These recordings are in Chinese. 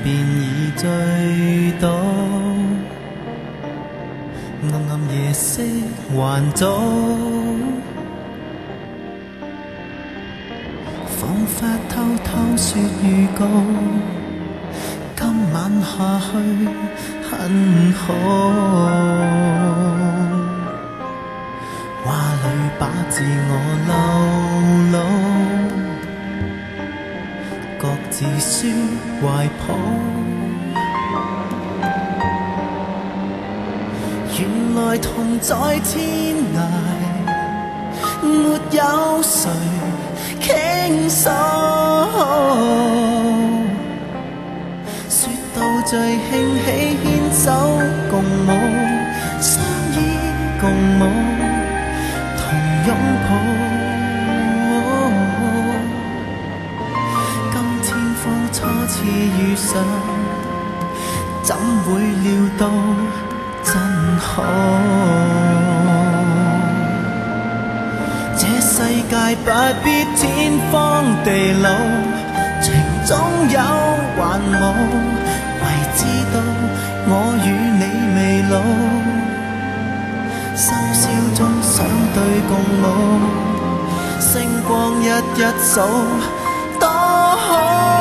便已醉倒，暗暗夜色還早，彷彿偷偷說預告，今晚下去很好。話裏把自我流露，各自說懷抱。原來同在天涯，沒有誰傾訴。說到最興起牽手共舞，相依共舞，同擁抱。今天方初次遇上，怎會料到真好？這世界不必天荒地老，情總有還無，為知道我與你未老，深宵中相對共舞，星光一一數，多好。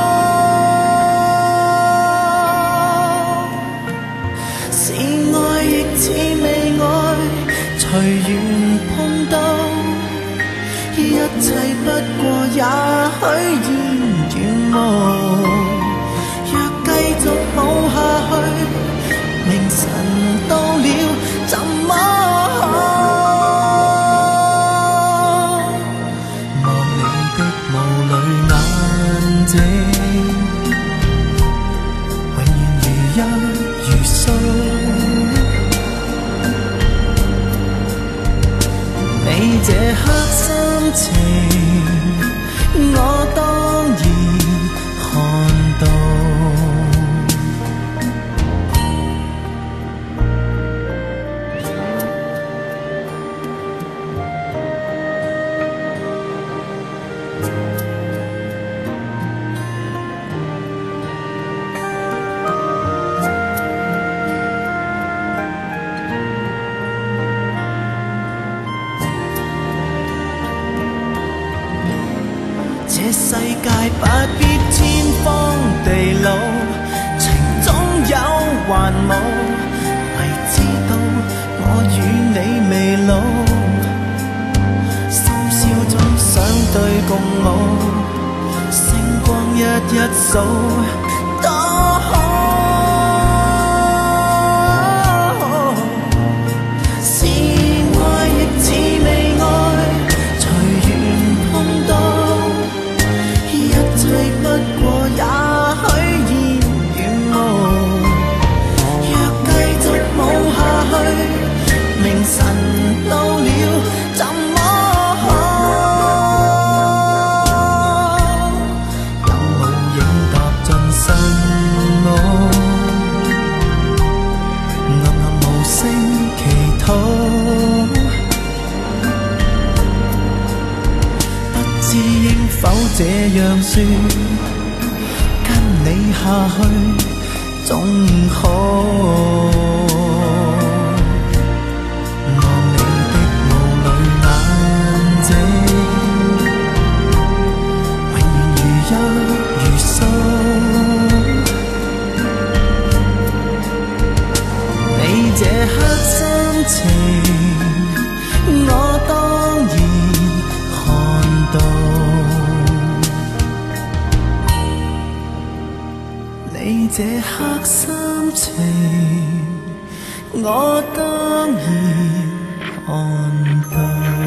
是愛亦似未愛，隨緣碰到，一切不過也許現遠無。若繼續抱下去，明晨到了怎麼好？望你的霧裏眼睛，永遠如一如素。你這刻心情，我當然看到。這世界不必天荒地老，情總有還無，為知道我與你未老，深宵中相對共舞，星光一一數，多好。是愛亦似未愛，隨緣碰到，不過也許現遠無。若繼續舞下去，明晨到了怎麼好？有路影踏進心屋，暗暗無聲祈禱，不知應否這樣說，跟你下去總好。望你的霧裏眼睛，永遠如一如素。你這刻心情，我當然看到。你這刻心情，我當然看到。